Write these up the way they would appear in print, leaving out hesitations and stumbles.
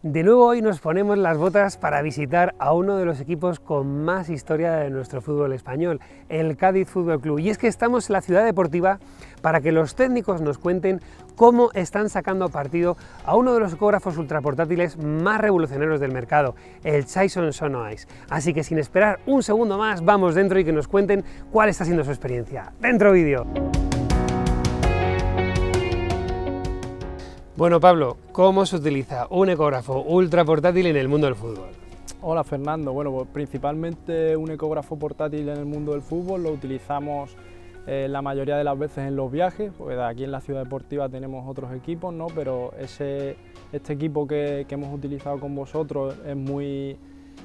De nuevo hoy nos ponemos las botas para visitar a uno de los equipos con más historia de nuestro fútbol español, el Cádiz Fútbol Club. Y es que estamos en la ciudad deportiva para que los técnicos nos cuenten cómo están sacando partido a uno de los ecógrafos ultraportátiles más revolucionarios del mercado, el Chaison Sonoice. Así que sin esperar un segundo más, vamos dentro y que nos cuenten cuál está siendo su experiencia. ¡Dentro vídeo! Bueno, Pablo, ¿cómo se utiliza un ecógrafo ultra portátil en el mundo del fútbol? Hola Fernando, bueno, pues principalmente un ecógrafo portátil en el mundo del fútbol lo utilizamos la mayoría de las veces en los viajes, porque aquí en la ciudad deportiva tenemos otros equipos, ¿no? Pero este equipo que hemos utilizado con vosotros es muy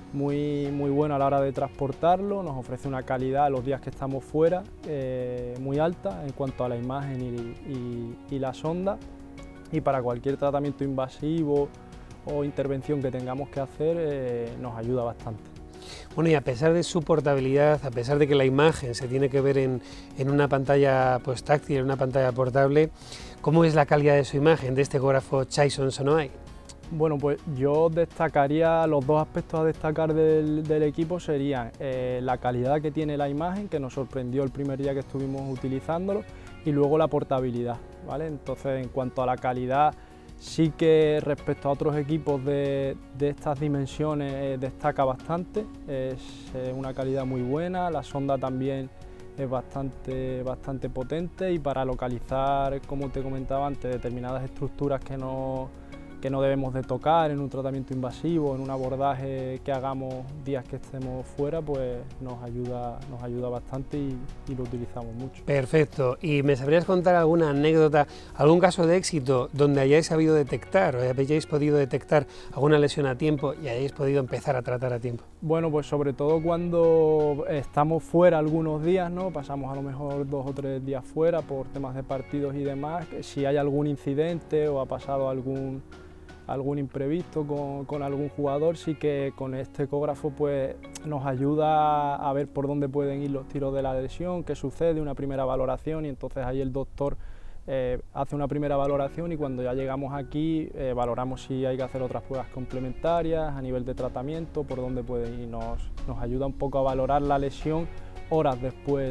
bueno a la hora de transportarlo, nos ofrece una calidad los días que estamos fuera muy alta en cuanto a la imagen y la sonda. Y para cualquier tratamiento invasivo o intervención que tengamos que hacer nos ayuda bastante. Bueno, y a pesar de su portabilidad, a pesar de que la imagen se tiene que ver en una pantalla pues, táctil, en una pantalla portable, ¿cómo es la calidad de su imagen de este ecógrafo Chaison Sonoice? Bueno, pues yo destacaría los dos aspectos a destacar del equipo serían la calidad que tiene la imagen, que nos sorprendió el primer día que estuvimos utilizándolo, y luego la portabilidad, ¿vale? Entonces, en cuanto a la calidad, sí que respecto a otros equipos de estas dimensiones destaca bastante, es una calidad muy buena, la sonda también es bastante potente y para localizar, como te comentaba antes, determinadas estructuras que no debemos de tocar en un tratamiento invasivo, en un abordaje que hagamos días que estemos fuera, pues nos ayuda bastante y lo utilizamos mucho. Perfecto. ¿Y me sabrías contar alguna anécdota, algún caso de éxito donde hayáis sabido detectar o hayáis podido detectar alguna lesión a tiempo y hayáis podido empezar a tratar a tiempo? Bueno, pues sobre todo cuando estamos fuera algunos días, ¿no? Pasamos a lo mejor 2 o 3 días fuera por temas de partidos y demás, que si hay algún incidente o ha pasado algún imprevisto con algún jugador, sí que con este ecógrafo pues, nos ayuda a ver por dónde pueden ir los tiros de la lesión, qué sucede, una primera valoración, y entonces ahí el doctor hace una primera valoración y cuando ya llegamos aquí valoramos si hay que hacer otras pruebas complementarias a nivel de tratamiento, por dónde pueden ir, nos ayuda un poco a valorar la lesión horas después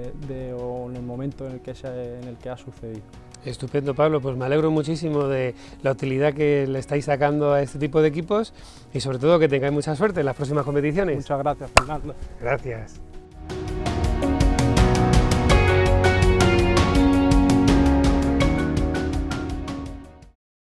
o en el momento en el que ha sucedido. Estupendo, Pablo, pues me alegro muchísimo de la utilidad que le estáis sacando a este tipo de equipos y sobre todo que tengáis mucha suerte en las próximas competiciones. Muchas gracias, Fernando. Gracias.